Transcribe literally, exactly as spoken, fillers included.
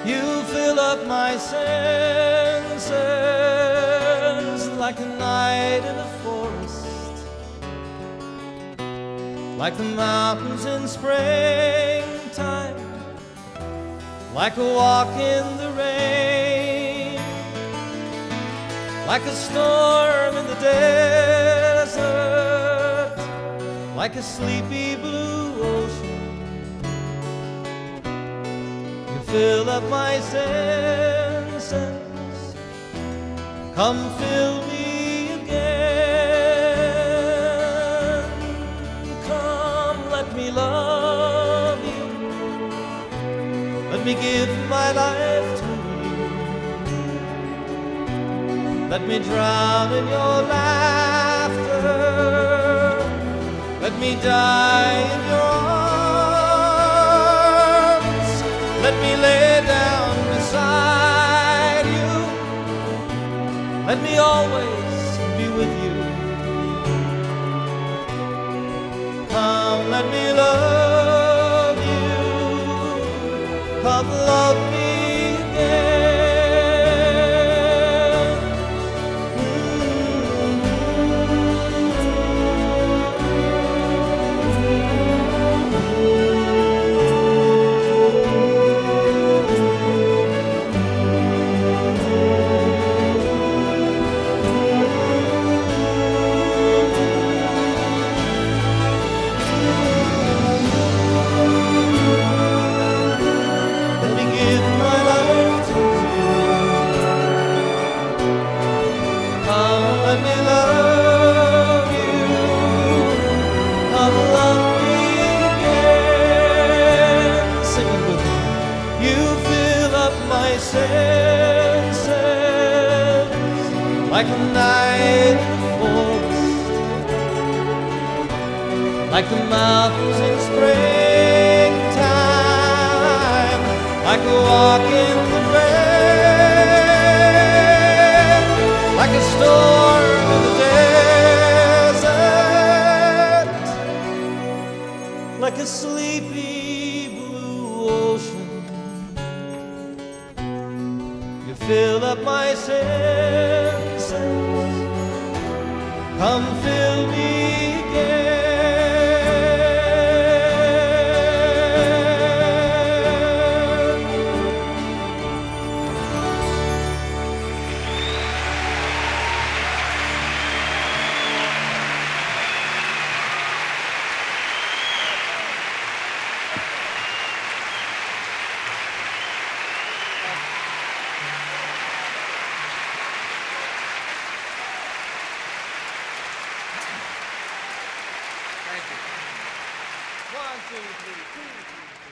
You fill up my senses like a night in a forest, like the mountains in springtime, like a walk in the rain, like a storm in the desert, like a sleepy blue ocean. You fill up my senses, come fill me again. Come, let me love you, let me give my life to you, let me drown in your laughter, let me die in your arms, let me lay down beside you, let me always be with you. Come, let me love you, come love me again. Let me love you, come love me again. Sing it with me. You fill up my senses like a night in the forest, like the mountains in springtime, like a walk in the rain, like a storm in the desert, like a sleepy blue ocean. You fill up my senses, come fill me again. One, two, three, two, three.